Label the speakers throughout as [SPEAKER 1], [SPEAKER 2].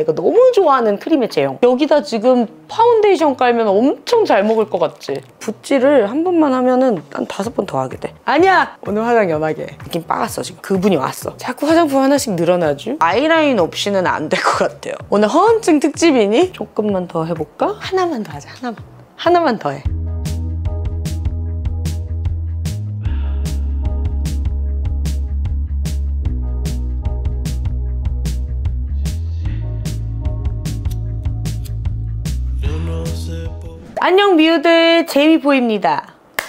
[SPEAKER 1] 내가 너무 좋아하는 크림의 제형. 여기다 지금 파운데이션 깔면 엄청 잘 먹을 것 같지? 붓질을 한 번만 하면은 한 5번 더 하게 돼. 아니야! 오늘 화장 연하게. 느낌 빠갔어 지금. 그분이 왔어. 자꾸 화장품 하나씩 늘어나죠? 아이라인 없이는 안 될 것 같아요. 오늘 허언증 특집이니? 조금만 더 해볼까? 하나만 더 하자. 하나만 더 해. 안녕 미우들, 제이미보입니다.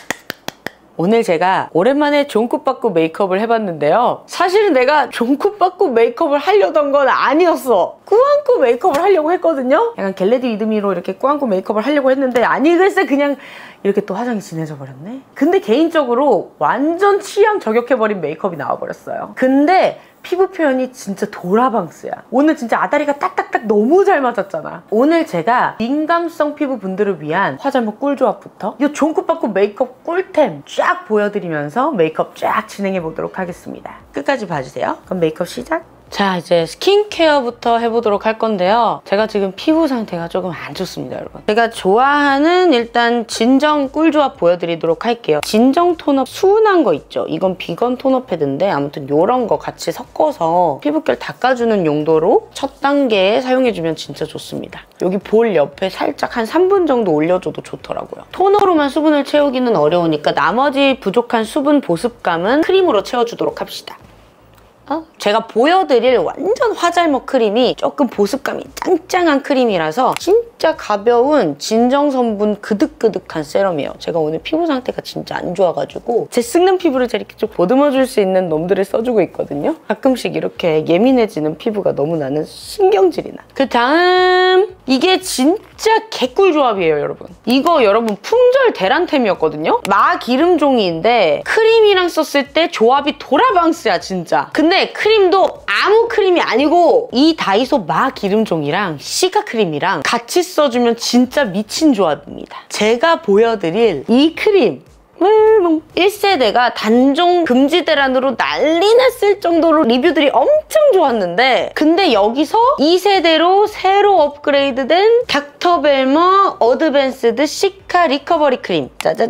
[SPEAKER 1] 오늘 제가 오랜만에 종쿠빠꾸 메이크업을 해봤는데요. 사실은 내가 종쿠빠꾸 메이크업을 하려던 건 아니었어. 꾸안꾸 메이크업을 하려고 했거든요. 약간 겟레디 위드미로 이렇게 꾸안꾸 메이크업을 하려고 했는데 아니 글쎄 그냥 이렇게 또 화장이 진해져 버렸네. 근데 개인적으로 완전 취향 저격해버린 메이크업이 나와버렸어요. 근데 피부 표현이 진짜 도라방스야. 오늘 진짜 아다리가 딱딱딱 너무 잘 맞았잖아. 오늘 제가 민감성 피부 분들을 위한 화장품 꿀조합부터 이 종쿠빠꾸 메이크업 꿀템 쫙 보여드리면서 메이크업 쫙 진행해보도록 하겠습니다. 끝까지 봐주세요. 그럼 메이크업 시작! 자, 이제 스킨케어부터 해보도록 할 건데요. 제가 지금 피부 상태가 조금 안 좋습니다, 여러분. 제가 좋아하는 일단 진정 꿀조합 보여드리도록 할게요. 진정 톤업 수은한 거 있죠? 이건 비건 톤업 패드인데 아무튼 이런 거 같이 섞어서 피부결 닦아주는 용도로 첫 단계에 사용해주면 진짜 좋습니다. 여기 볼 옆에 살짝 한 3분 정도 올려줘도 좋더라고요. 토너로만 수분을 채우기는 어려우니까 나머지 부족한 수분 보습감은 크림으로 채워주도록 합시다. 제가 보여드릴 완전 화잘먹 크림이 조금 보습감이 짱짱한 크림이라서 진짜 가벼운 진정성분 그득그득한 세럼이에요. 제가 오늘 피부 상태가 진짜 안 좋아가지고 제 쓱는 피부를 이렇게 좀 보듬어줄 수 있는 놈들을 써주고 있거든요. 가끔씩 이렇게 예민해지는 피부가 너무 나는 신경질이 나. 그 다음 이게 진짜 개꿀 조합이에요, 여러분. 이거 여러분 품절 대란템이었거든요. 마 기름종이인데 크림이랑 썼을 때 조합이 도라방스야, 진짜. 근데 크림도 아무 크림이 아니고 이 다이소 마 기름종이랑 시카 크림이랑 같이 써주면 진짜 미친 조합입니다. 제가 보여드릴 이 크림 1세대가 단종 금지 대란으로 난리 났을 정도로 리뷰들이 엄청 좋았는데 근데 여기서 2세대로 새로 업그레이드된 닥터벨머 어드밴스드 시카 리커버리 크림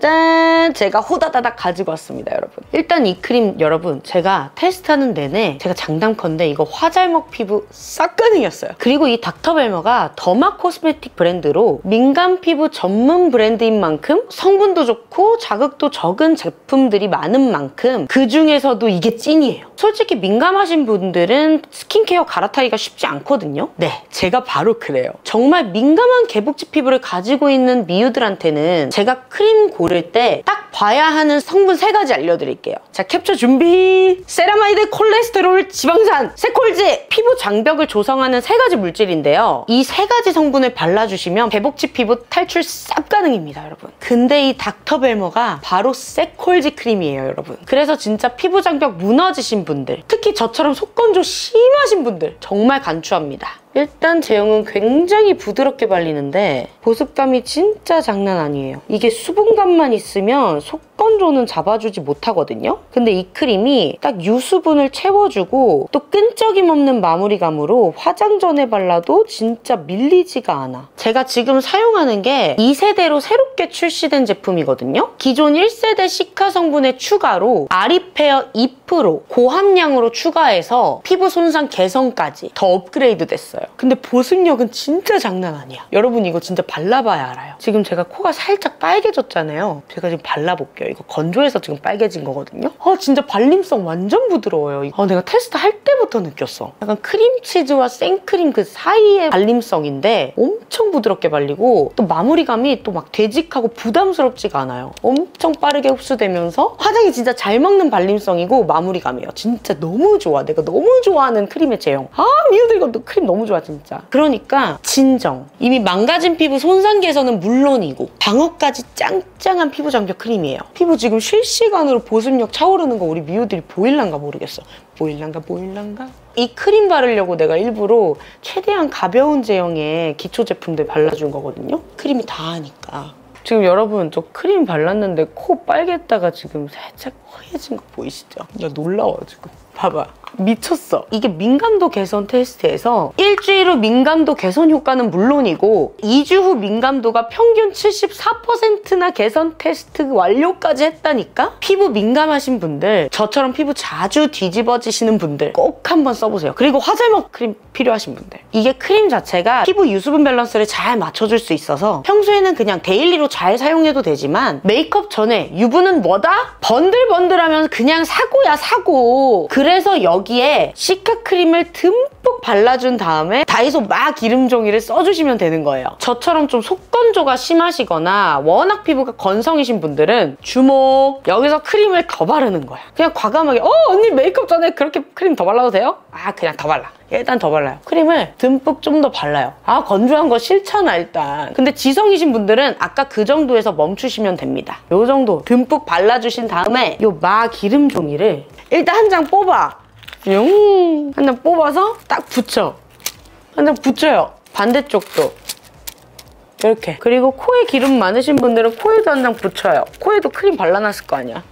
[SPEAKER 1] 짜자잔 제가 호다다닥 가지고 왔습니다, 여러분. 일단 이 크림 여러분 제가 테스트하는 내내 제가 장담컨대 이거 화잘먹 피부 싹 가능이었어요. 그리고 이 닥터벨머가 더마 코스메틱 브랜드로 민감 피부 전문 브랜드인 만큼 성분도 좋고 자극도 적은 제품들이 많은 만큼 그 중에서도 이게 찐이에요. 솔직히 민감하신 분들은 스킨케어 갈아타기가 쉽지 않거든요. 네, 제가 바로 그래요. 정말 민감한 개복치 피부를 가지고 있는 미우들한테는 제가 크림 고를 때 딱 봐야 하는 성분 3가지 알려드릴게요. 자, 캡처 준비! 세라마이드, 콜레스테롤, 지방산, 세콜지! 피부 장벽을 조성하는 3가지 물질인데요. 이 3가지 성분을 발라주시면 개복치 피부 탈출 쌉 가능입니다, 여러분. 근데 이 닥터벨머가 바로 세콜지 크림이에요, 여러분. 그래서 진짜 피부 장벽 무너지신 분들, 특히 저처럼 속건조 심하신 분들 정말 간추합니다. 일단 제형은 굉장히 부드럽게 발리는데 보습감이 진짜 장난 아니에요. 이게 수분감만 있으면 속건조는 잡아주지 못하거든요. 근데 이 크림이 딱 유수분을 채워주고 또 끈적임 없는 마무리감으로 화장 전에 발라도 진짜 밀리지가 않아. 제가 지금 사용하는 게 2세대로 새롭게 출시된 제품이거든요. 기존 1세대 시카 성분의 추가로 아리페어 2% 고함량으로 추가해서 피부 손상 개선까지 더 업그레이드 됐어요. 근데 보습력은 진짜 장난 아니야. 여러분 이거 진짜 발라봐야 알아요. 지금 제가 코가 살짝 빨개졌잖아요. 제가 지금 발라볼게요. 이거 건조해서 지금 빨개진 거거든요. 진짜 발림성 완전 부드러워요. 내가 테스트할 때부터 느꼈어. 약간 크림치즈와 생크림 그 사이의 발림성인데 엄청 부드럽게 발리고 또 마무리감이 또 막 되직하고 부담스럽지가 않아요. 엄청 빠르게 흡수되면서 화장이 진짜 잘 먹는 발림성이고 마무리감이에요. 진짜 너무 좋아. 내가 너무 좋아하는 크림의 제형. 미우들 이거 크림 너무 좋아 진짜. 그러니까 진정. 이미 망가진 피부 손상 개선은 물론이고 방어까지 짱짱한 피부 장벽 크림이에요. 피부 지금 실시간으로 보습력 차오르는 거 우리 미우들이 보일란가 모르겠어. 보일란가? 이 크림 바르려고 내가 일부러 최대한 가벼운 제형의 기초 제품들 발라준 거거든요. 크림이 다 하니까. 지금 여러분 저 크림 발랐는데 코 빨갰다가 지금 살짝 허해진 거 보이시죠? 나 놀라워요 지금. 봐봐. 미쳤어. 이게 민감도 개선 테스트에서 일주일 후 민감도 개선 효과는 물론이고 2주 후 민감도가 평균 74%나 개선 테스트 완료까지 했다니까? 피부 민감하신 분들, 저처럼 피부 자주 뒤집어지시는 분들 꼭 한번 써보세요. 그리고 화잘먹 크림 필요하신 분들. 이게 크림 자체가 피부 유수분 밸런스를 잘 맞춰줄 수 있어서 평소에는 그냥 데일리로 잘 사용해도 되지만 메이크업 전에 유분은 뭐다? 번들번들하면 그냥 사고야, 사고. 그래서 여기에 시카 크림을 듬뿍 발라준 다음에 다이소 막 기름 종이를 써주시면 되는 거예요. 저처럼 좀 속건조가 심하시거나 워낙 피부가 건성이신 분들은 주목! 여기서 크림을 더 바르는 거야. 그냥 과감하게 언니 메이크업 전에 그렇게 크림 더 발라도 돼요? 그냥 더 발라. 일단 더 발라요. 크림을 듬뿍 좀 더 발라요. 건조한 거 싫잖아 일단. 근데 지성이신 분들은 아까 그 정도에서 멈추시면 됩니다. 요 정도 듬뿍 발라주신 다음에 요 마 기름 종이를 일단 한 장 뽑아. 한 장 뽑아서 딱 붙여. 한 장 붙여요. 반대쪽도. 이렇게. 그리고 코에 기름 많으신 분들은 코에도 한 장 붙여요. 코에도 크림 발라놨을 거 아니야.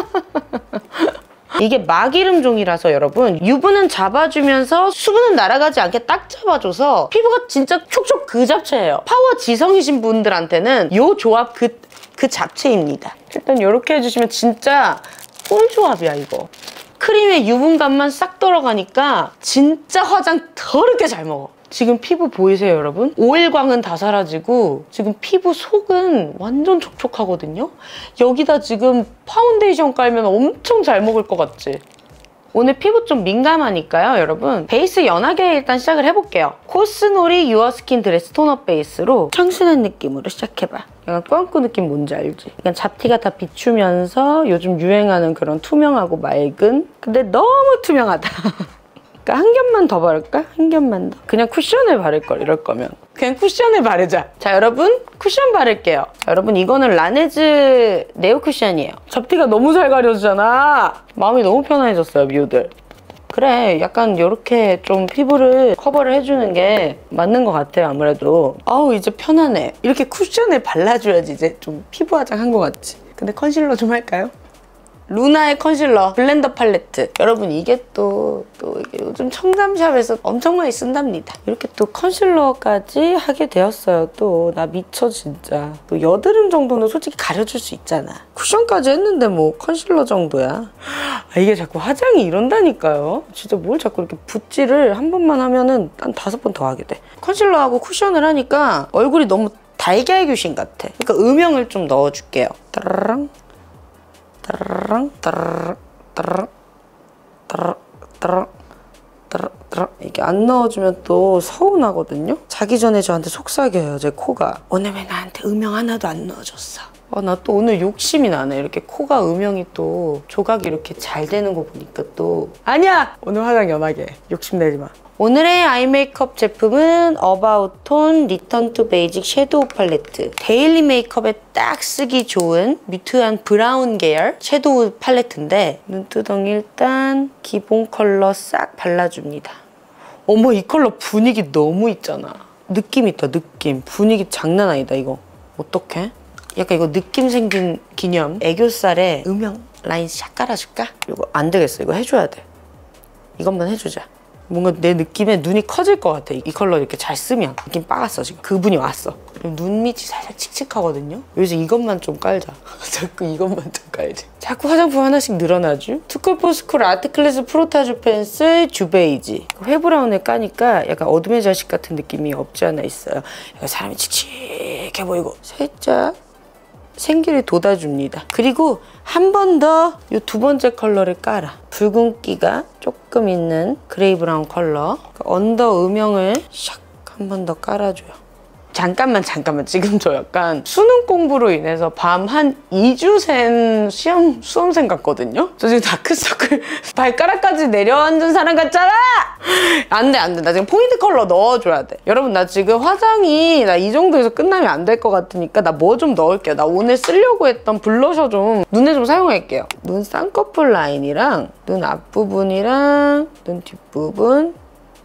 [SPEAKER 1] 이게 마기름 종이라서 여러분 유분은 잡아주면서 수분은 날아가지 않게 딱 잡아줘서 피부가 진짜 촉촉 그 잡채예요. 파워 지성이신 분들한테는 이 조합 그 잡채입니다. 일단 이렇게 해주시면 진짜 꿀 조합이야 이거. 크림에 유분감만 싹 들어가니까 진짜 화장 더럽게 잘 먹어. 지금 피부 보이세요 여러분? 오일광은 다 사라지고 지금 피부 속은 완전 촉촉하거든요? 여기다 지금 파운데이션 깔면 엄청 잘 먹을 것 같지? 오늘 피부 좀 민감하니까요 여러분 베이스 연하게 일단 시작을 해볼게요. 코스놀이 유어스킨 드레스 톤업 베이스로 청순한 느낌으로 시작해봐. 약간 꾸안꾸 느낌 뭔지 알지? 약간 잡티가 다 비추면서 요즘 유행하는 그런 투명하고 맑은 근데 너무 투명하다. 한 겹만 더 바를까? 한 겹만 더. 그냥 쿠션을 바를걸 이럴 거면. 그냥 쿠션을 바르자. 자 여러분 쿠션 바를게요. 자, 여러분 이거는 라네즈 네오 쿠션이에요. 잡티가 너무 잘 가려지잖아. 마음이 너무 편안해졌어요 미우들. 그래 약간 이렇게 좀 피부를 커버를 해주는 게 맞는 것 같아요 아무래도. 이제 편안해. 이렇게 쿠션을 발라줘야지 이제 좀 피부 화장한 것 같지. 근데 컨실러 좀 할까요? 루나의 컨실러 블렌더 팔레트. 여러분 이게 또 이게 요즘 청담샵에서 엄청 많이 쓴답니다. 이렇게 또 컨실러까지 하게 되었어요. 또 나 미쳐 진짜. 또 여드름 정도는 솔직히 가려줄 수 있잖아. 쿠션까지 했는데 뭐 컨실러 정도야. 이게 자꾸 화장이 이런다니까요. 진짜 뭘 자꾸 이렇게 붓질을 한 번만 하면은 한 5번 더 하게 돼. 컨실러하고 쿠션을 하니까 얼굴이 너무 달걀 귀신 같아. 그러니까 음영을 좀 넣어줄게요. 따라랑 따라랑 따라랑 따라랑 따라랑 따라랑 이게 안 넣어주면 또 서운하거든요. 자기 전에 저한테 속삭여요 제 코가. 오늘 왜 나한테 음영 하나도 안 넣어줬어? 나 또 오늘 욕심이 나네. 이렇게 코가 음영이 또 조각이 이렇게 잘 되는 거 보니까 또 아니야! 오늘 화장 연하게 욕심내지 마. 오늘의 아이 메이크업 제품은 어바웃톤 리턴 투 베이직 섀도우 팔레트. 데일리 메이크업에 딱 쓰기 좋은 뮤트한 브라운 계열 섀도우 팔레트인데 눈두덩 일단 기본 컬러 싹 발라줍니다. 어머 이 컬러 분위기 너무 있잖아. 느낌 있다 느낌. 분위기 장난 아니다 이거. 어떡해? 약간 이거 느낌 생긴 기념 애교살에 음영 라인 샥 깔아줄까? 이거 안 되겠어. 이거 해줘야 돼. 이것만 해주자. 뭔가 내 느낌에 눈이 커질 것 같아. 이 컬러 이렇게 잘 쓰면. 느낌 빠갔어 지금. 그분이 왔어. 눈 밑이 살짝 칙칙하거든요. 여기서 이것만 좀 깔자. 자꾸 이것만 좀 깔지. 자꾸 화장품 하나씩 늘어나죠. 투쿨포스쿨 아트클래스 프로타주 펜슬 주베이지. 회브라운을 까니까 약간 어둠의 자식 같은 느낌이 없지 않아 있어요. 약간 사람이 칙칙해 보이고 살짝 생기를 돋아줍니다. 그리고 한 번 더 이 두 번째 컬러를 깔아. 붉은기가 조금 있는 그레이 브라운 컬러. 언더 음영을 샥 한 번 더 깔아줘요. 잠깐만 지금 저 약간 수능 공부로 인해서 밤 한 2주 샌 수험생 같거든요? 저 지금 다크서클 발가락까지 내려앉은 사람 같잖아! 안 돼. 나 지금 포인트 컬러 넣어줘야 돼. 여러분 나 지금 화장이 나 이 정도에서 끝나면 안 될 것 같으니까 나 뭐 좀 넣을게요. 나 오늘 쓰려고 했던 블러셔 좀 눈에 좀 사용할게요. 눈 쌍꺼풀 라인이랑 눈 앞부분이랑 눈 뒷부분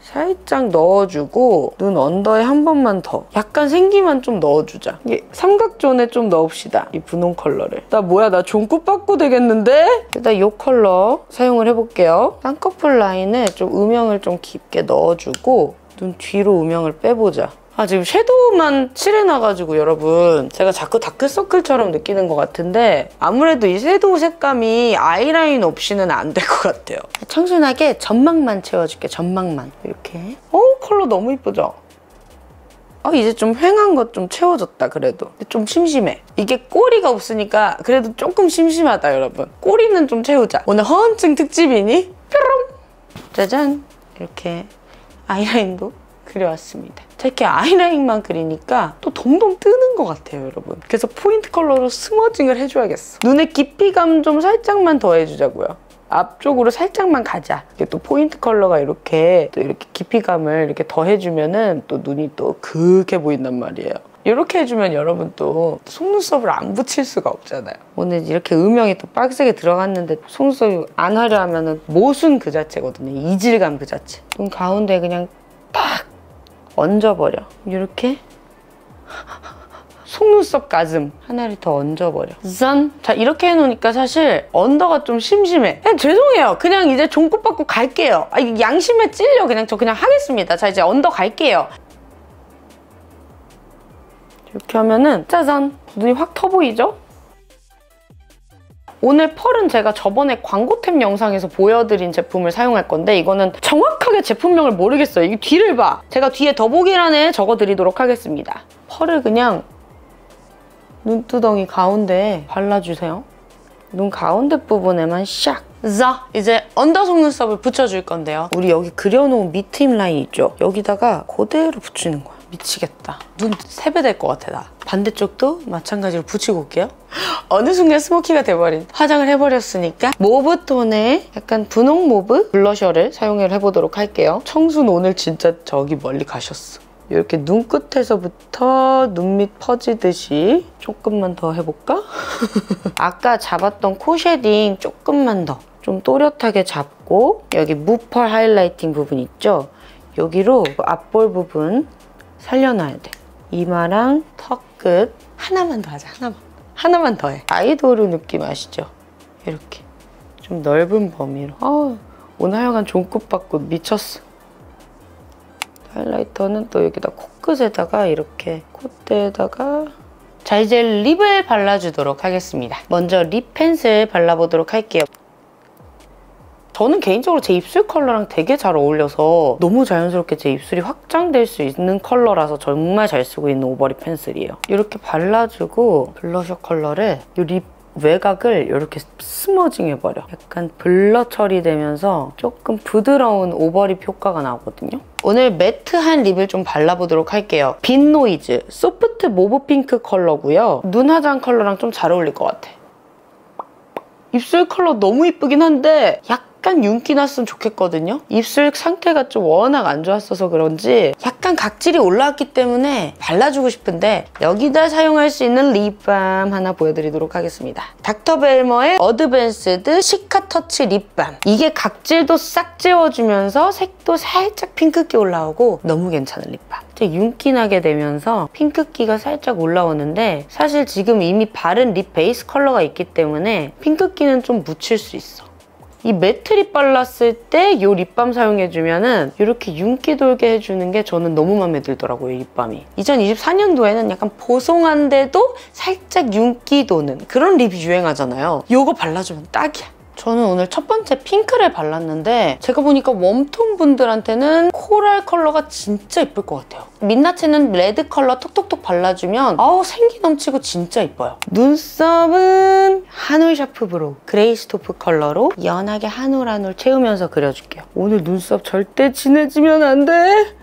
[SPEAKER 1] 살짝 넣어주고 눈 언더에 한 번만 더 약간 생기만 좀 넣어주자. 이게 삼각존에 좀 넣읍시다. 이 분홍 컬러를. 나 뭐야, 나 종굿빠꾸 되겠는데? 일단 이 컬러 사용을 해볼게요. 쌍꺼풀 라인에 좀 음영을 좀 깊게 넣어주고 눈 뒤로 음영을 빼보자. 지금 섀도우만 칠해놔가지고 여러분 제가 자꾸 다크서클처럼 느끼는 것 같은데 아무래도 이 섀도우 색감이 아이라인 없이는 안 될 것 같아요. 청순하게 점막만 채워줄게. 점막만 이렇게. 컬러 너무 이쁘죠? 이제 좀 휑한 것 좀 채워졌다. 그래도 근데 좀 심심해. 이게 꼬리가 없으니까 그래도 조금 심심하다. 여러분 꼬리는 좀 채우자. 오늘 허언증 특집이니 뾰롱 짜잔 이렇게 아이라인도 그려왔습니다. 이렇게 아이라인만 그리니까 또 동동 뜨는 것 같아요, 여러분. 그래서 포인트 컬러로 스머징을 해줘야겠어. 눈에 깊이감 좀 살짝만 더 해주자고요. 앞쪽으로 살짝만 가자. 이게 또 포인트 컬러가 이렇게 또 이렇게 깊이감을 이렇게 더 해주면은 또 눈이 또 그윽해 보인단 말이에요. 이렇게 해주면 여러분 또 속눈썹을 안 붙일 수가 없잖아요. 오늘 이렇게 음영이 또 빡세게 들어갔는데 속눈썹이 안 하려 하면은 모순 그 자체거든요. 이질감 그 자체. 눈 가운데 그냥 딱 얹어버려. 이렇게 속눈썹 가슴 하나를 더 얹어버려. 짠! 자, 이렇게 해놓으니까 사실 언더가 좀 심심해. 죄송해요. 그냥 이제 종굿받고 갈게요. 양심에 찔려. 저 그냥 하겠습니다. 자, 이제 언더 갈게요. 이렇게 하면은 짜잔! 눈이 확 터 보이죠? 오늘 펄은 제가 저번에 광고템 영상에서 보여드린 제품을 사용할 건데 이거는 정확하게 제품명을 모르겠어요. 이 뒤를 봐. 제가 뒤에 더보기란에 적어드리도록 하겠습니다. 펄을 그냥 눈두덩이 가운데에 발라주세요. 눈 가운데 부분에만 샥! 자, 이제 언더 속눈썹을 붙여줄 건데요. 우리 여기 그려놓은 밑트임 라인 있죠? 여기다가 그대로 붙이는 거야. 미치겠다. 눈 3배 될 것 같아, 나. 반대쪽도 마찬가지로 붙이고 올게요. 어느 순간 스모키가 돼버린. 화장을 해버렸으니까 모브톤의 약간 분홍 모브 블러셔를 사용을 해보도록 할게요. 청순 오늘 진짜 저기 멀리 가셨어. 이렇게 눈끝에서부터 눈 밑 퍼지듯이 조금만 더 해볼까? 아까 잡았던 코 쉐딩 조금만 더. 좀 또렷하게 잡고 여기 무펄 하이라이팅 부분 있죠? 여기로 앞볼 부분 살려놔야 돼. 이마랑 턱 끝 하나만 더 하자. 하나만 더 해. 아이돌 느낌 아시죠? 이렇게 좀 넓은 범위로. 오늘 하여간 종굿받고 미쳤어. 하이라이터는 또 여기다 코끝에다가 이렇게 콧대에다가. 자, 이제 립을 발라주도록 하겠습니다. 먼저 립 펜슬 발라보도록 할게요. 저는 개인적으로 제 입술 컬러랑 되게 잘 어울려서 너무 자연스럽게 제 입술이 확장될 수 있는 컬러라서 정말 잘 쓰고 있는 오버립 펜슬이에요. 이렇게 발라주고 블러셔 컬러를 이 립 외곽을 이렇게 스머징 해버려. 약간 블러 처리되면서 조금 부드러운 오버립 효과가 나오거든요. 오늘 매트한 립을 좀 발라보도록 할게요. 빈노이즈 소프트 모브 핑크 컬러고요. 눈 화장 컬러랑 좀 잘 어울릴 것 같아. 입술 컬러 너무 이쁘긴 한데 약간 윤기 났으면 좋겠거든요. 입술 상태가 좀 워낙 안 좋았어서 그런지 약간 각질이 올라왔기 때문에 발라주고 싶은데 여기다 사용할 수 있는 립밤 하나 보여드리도록 하겠습니다. 닥터벨머의 어드밴스드 시카 터치 립밤. 이게 각질도 싹 지워주면서 색도 살짝 핑크기 올라오고 너무 괜찮은 립밤. 윤기 나게 되면서 핑크기가 살짝 올라오는데 사실 지금 이미 바른 립 베이스 컬러가 있기 때문에 핑크기는 좀 묻힐 수 있어. 이 매트 립 발랐을 때 이 립밤 사용해주면은 이렇게 윤기 돌게 해주는 게 저는 너무 마음에 들더라고요, 이 립밤이. 2024년도에는 약간 보송한데도 살짝 윤기 도는 그런 립이 유행하잖아요. 이거 발라주면 딱이야. 저는 오늘 첫 번째 핑크를 발랐는데 제가 보니까 웜톤 분들한테는 코랄 컬러가 진짜 예쁠 것 같아요. 민낯에는 레드 컬러 톡톡톡 발라주면 생기 넘치고 진짜 예뻐요. 눈썹은 한올 샤프 브로우 그레이스토프 컬러로 연하게 한 올 한 올 채우면서 그려줄게요. 오늘 눈썹 절대 진해지면 안 돼.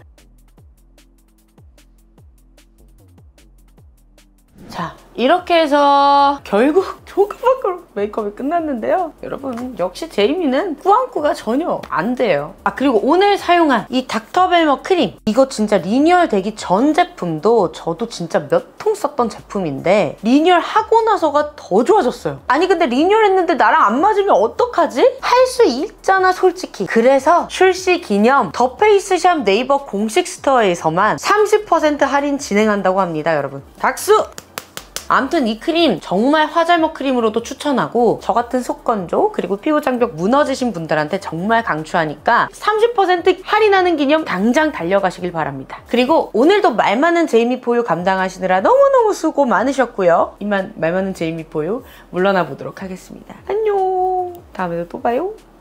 [SPEAKER 1] 자, 이렇게 해서 결국 종굿받고 메이크업이 끝났는데요. 여러분 역시 제이미는 꾸안꾸가 전혀 안 돼요. 아 그리고 오늘 사용한 이 닥터벨머 크림, 이거 진짜 리뉴얼 되기 전 제품도 저도 진짜 몇 통 썼던 제품인데 리뉴얼 하고 나서가 더 좋아졌어요. 아니 근데 리뉴얼 했는데 나랑 안 맞으면 어떡하지? 할 수 있잖아 솔직히. 그래서 출시 기념 더 페이스샵 네이버 공식 스토어에서만 30% 할인 진행한다고 합니다. 여러분 박수! 아무튼 이 크림 정말 화잘먹 크림으로도 추천하고 저 같은 속건조 그리고 피부 장벽 무너지신 분들한테 정말 강추하니까 30% 할인하는 기념 당장 달려가시길 바랍니다. 그리고 오늘도 말 많은 제이미 포유 감당하시느라 너무너무 수고 많으셨고요. 이만 말 많은 제이미 포유 물러나 보도록 하겠습니다. 안녕. 다음에도 또 봐요.